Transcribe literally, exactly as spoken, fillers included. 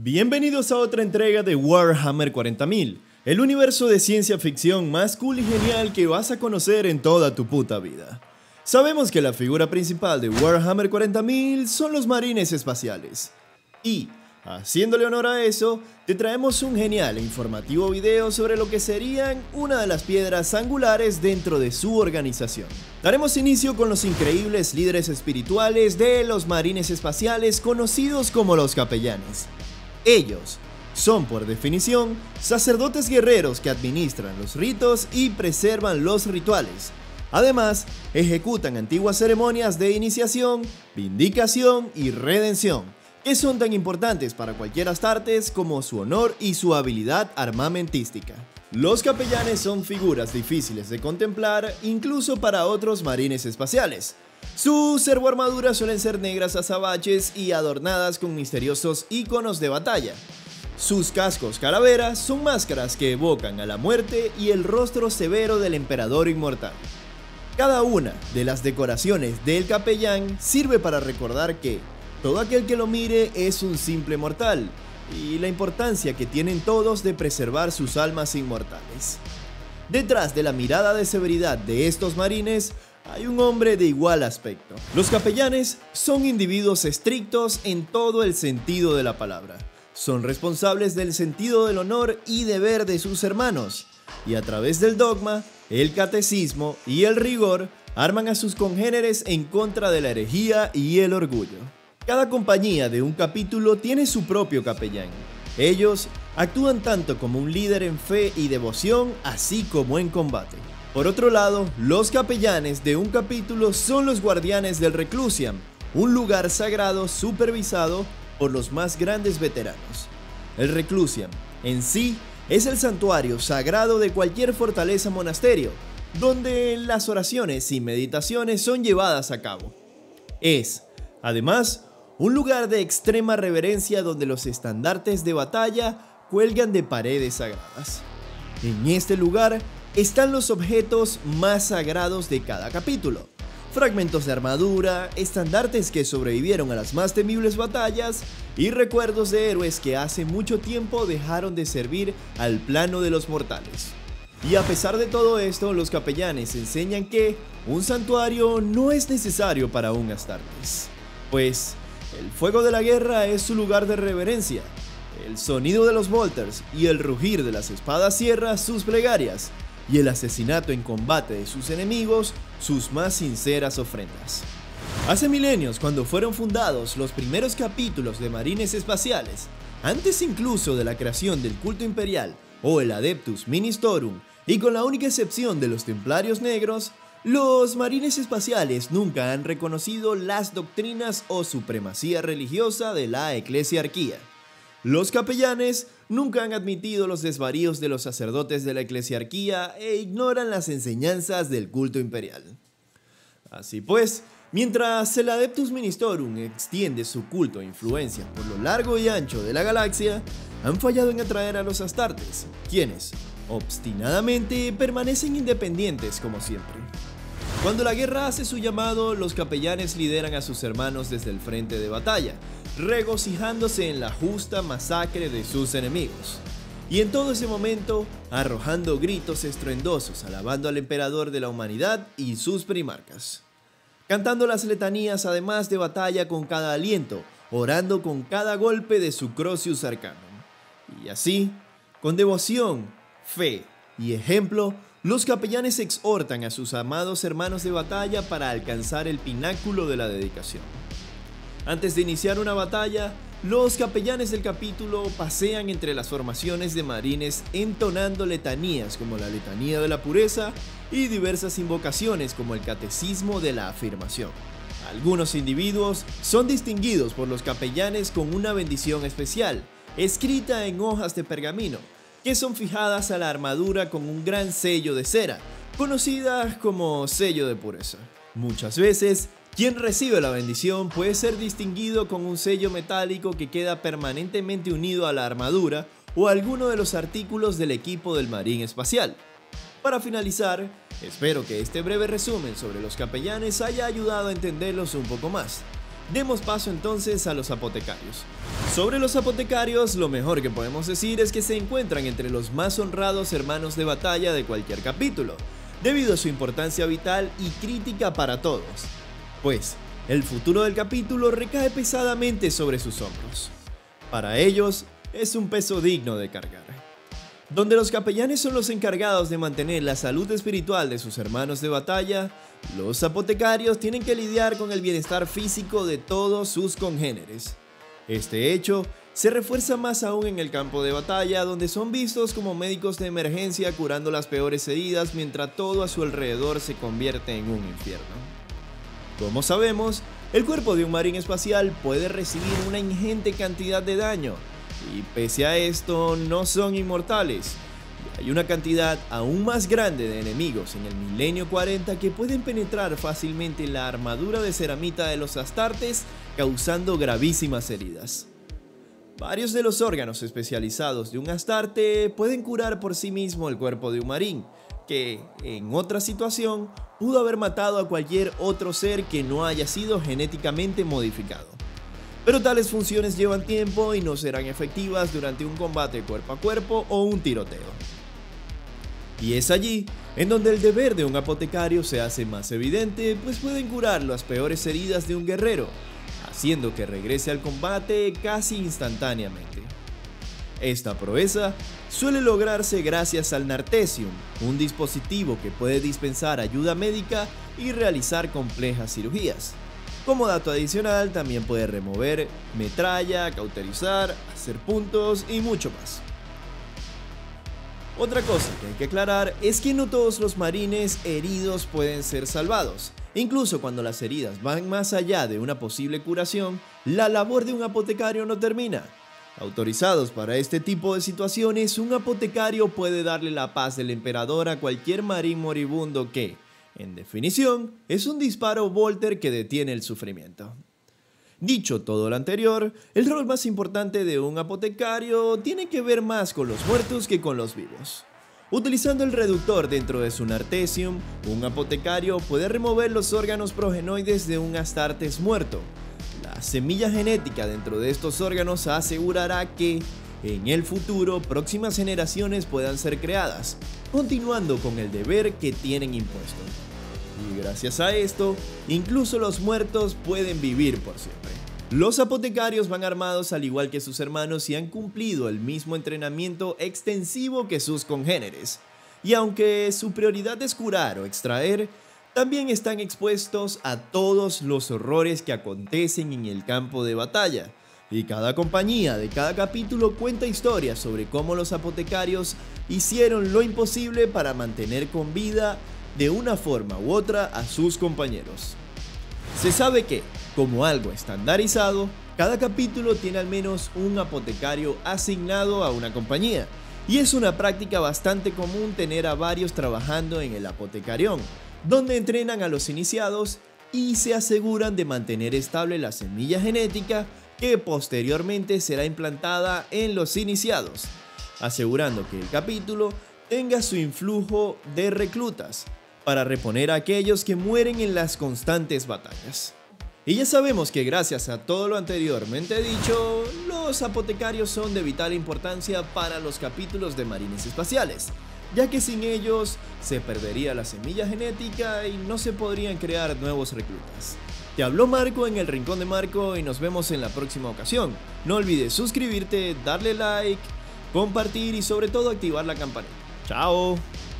Bienvenidos a otra entrega de Warhammer cuarenta mil, el universo de ciencia ficción más cool y genial que vas a conocer en toda tu puta vida. Sabemos que la figura principal de Warhammer cuarenta mil son los marines espaciales. Y, haciéndole honor a eso, te traemos un genial e informativo video sobre lo que serían una de las piedras angulares dentro de su organización. Daremos inicio con los increíbles líderes espirituales de los marines espaciales conocidos como los capellanes. Ellos son, por definición, sacerdotes guerreros que administran los ritos y preservan los rituales. Además, ejecutan antiguas ceremonias de iniciación, vindicación y redención, que son tan importantes para cualquier Astartes como su honor y su habilidad armamentística. Los capellanes son figuras difíciles de contemplar incluso para otros marines espaciales. Sus servoarmaduras suelen ser negras azabaches y adornadas con misteriosos iconos de batalla. Sus cascos calaveras son máscaras que evocan a la muerte y el rostro severo del emperador inmortal. Cada una de las decoraciones del capellán sirve para recordar que todo aquel que lo mire es un simple mortal, y la importancia que tienen todos de preservar sus almas inmortales. Detrás de la mirada de severidad de estos marines hay un hombre de igual aspecto. Los capellanes son individuos estrictos en todo el sentido de la palabra. Son responsables del sentido del honor y deber de sus hermanos, y a través del dogma, el catecismo y el rigor arman a sus congéneres en contra de la herejía y el orgullo. Cada compañía de un capítulo tiene su propio capellán. Ellos actúan tanto como un líder en fe y devoción, así como en combate. Por otro lado, los capellanes de un capítulo son los guardianes del Reclusiam, un lugar sagrado supervisado por los más grandes veteranos. El Reclusiam, en sí, es el santuario sagrado de cualquier fortaleza monasterio, donde las oraciones y meditaciones son llevadas a cabo. Es, además, un lugar de extrema reverencia donde los estandartes de batalla cuelgan de paredes sagradas. En este lugar están los objetos más sagrados de cada capítulo: fragmentos de armadura, estandartes que sobrevivieron a las más temibles batallas y recuerdos de héroes que hace mucho tiempo dejaron de servir al plano de los mortales. Y a pesar de todo esto, los capellanes enseñan que un santuario no es necesario para un Astartes, pues el fuego de la guerra es su lugar de reverencia, el sonido de los bolters y el rugir de las espadas sierra sus plegarias, y el asesinato en combate de sus enemigos sus más sinceras ofrendas. Hace milenios, cuando fueron fundados los primeros capítulos de marines espaciales, antes incluso de la creación del culto imperial o el Adeptus Ministorum, y con la única excepción de los templarios negros, los marines espaciales nunca han reconocido las doctrinas o supremacía religiosa de la eclesiarquía. Los capellanes nunca han admitido los desvaríos de los sacerdotes de la eclesiarquía e ignoran las enseñanzas del culto imperial. Así pues, mientras el Adeptus Ministorum extiende su culto e influencia por lo largo y ancho de la galaxia, han fallado en atraer a los Astartes, quienes, obstinadamente, permanecen independientes como siempre. Cuando la guerra hace su llamado, los capellanes lideran a sus hermanos desde el frente de batalla, regocijándose en la justa masacre de sus enemigos. Y en todo ese momento, arrojando gritos estruendosos, alabando al emperador de la humanidad y sus primarcas. Cantando las letanías además de batalla con cada aliento, orando con cada golpe de su Crucius Arcanum. Y así, con devoción, fe y ejemplo, los capellanes exhortan a sus amados hermanos de batalla para alcanzar el pináculo de la dedicación. Antes de iniciar una batalla, los capellanes del capítulo pasean entre las formaciones de marines entonando letanías como la letanía de la pureza y diversas invocaciones como el catecismo de la afirmación. Algunos individuos son distinguidos por los capellanes con una bendición especial, escrita en hojas de pergamino, que son fijadas a la armadura con un gran sello de cera, conocida como sello de pureza. Muchas veces, quien recibe la bendición puede ser distinguido con un sello metálico que queda permanentemente unido a la armadura o a alguno de los artículos del equipo del marín espacial. Para finalizar, espero que este breve resumen sobre los capellanes haya ayudado a entenderlos un poco más. Demos paso entonces a los apotecarios. Sobre los apotecarios, lo mejor que podemos decir es que se encuentran entre los más honrados hermanos de batalla de cualquier capítulo, debido a su importancia vital y crítica para todos, pues el futuro del capítulo recae pesadamente sobre sus hombros. Para ellos, es un peso digno de cargar. Donde los capellanes son los encargados de mantener la salud espiritual de sus hermanos de batalla, los apotecarios tienen que lidiar con el bienestar físico de todos sus congéneres. Este hecho se refuerza más aún en el campo de batalla, donde son vistos como médicos de emergencia curando las peores heridas mientras todo a su alrededor se convierte en un infierno. Como sabemos, el cuerpo de un marín espacial puede recibir una ingente cantidad de daño, y pese a esto no son inmortales. Y hay una cantidad aún más grande de enemigos en el Milenio cuarenta que pueden penetrar fácilmente la armadura de ceramita de los Astartes, causando gravísimas heridas. Varios de los órganos especializados de un Astarte pueden curar por sí mismo el cuerpo de un marín, que, en otra situación, pudo haber matado a cualquier otro ser que no haya sido genéticamente modificado. Pero tales funciones llevan tiempo y no serán efectivas durante un combate cuerpo a cuerpo o un tiroteo. Y es allí en donde el deber de un apotecario se hace más evidente, pues pueden curar las peores heridas de un guerrero, haciendo que regrese al combate casi instantáneamente. Esta proeza suele lograrse gracias al Nartesium, un dispositivo que puede dispensar ayuda médica y realizar complejas cirugías. Como dato adicional, también puede remover metralla, cauterizar, hacer puntos y mucho más. Otra cosa que hay que aclarar es que no todos los marines heridos pueden ser salvados. Incluso cuando las heridas van más allá de una posible curación, la labor de un apotecario no termina. Autorizados para este tipo de situaciones, un apotecario puede darle la paz del emperador a cualquier marín moribundo que, en definición, es un disparo Volter que detiene el sufrimiento. Dicho todo lo anterior, el rol más importante de un apotecario tiene que ver más con los muertos que con los vivos. Utilizando el reductor dentro de su Nartesium, un apotecario puede remover los órganos progenoides de un Astartes muerto. La semilla genética dentro de estos órganos asegurará que, en el futuro, próximas generaciones puedan ser creadas, continuando con el deber que tienen impuesto. Y gracias a esto, incluso los muertos pueden vivir por siempre. Los apotecarios van armados al igual que sus hermanos y han cumplido el mismo entrenamiento extensivo que sus congéneres. Y aunque su prioridad es curar o extraer, también están expuestos a todos los horrores que acontecen en el campo de batalla. Y cada compañía de cada capítulo cuenta historias sobre cómo los apotecarios hicieron lo imposible para mantener con vida de una forma u otra a sus compañeros. Se sabe que, como algo estandarizado, cada capítulo tiene al menos un apotecario asignado a una compañía, y es una práctica bastante común tener a varios trabajando en el apotecarión, donde entrenan a los iniciados y se aseguran de mantener estable la semilla genética que posteriormente será implantada en los iniciados, asegurando que el capítulo tenga su influjo de reclutas para reponer a aquellos que mueren en las constantes batallas. Y ya sabemos que gracias a todo lo anteriormente dicho, los apotecarios son de vital importancia para los capítulos de marines espaciales, ya que sin ellos se perdería la semilla genética y no se podrían crear nuevos reclutas. Te habló Marco en el Rincón de Marco y nos vemos en la próxima ocasión. No olvides suscribirte, darle like, compartir y sobre todo activar la campanita. ¡Chao!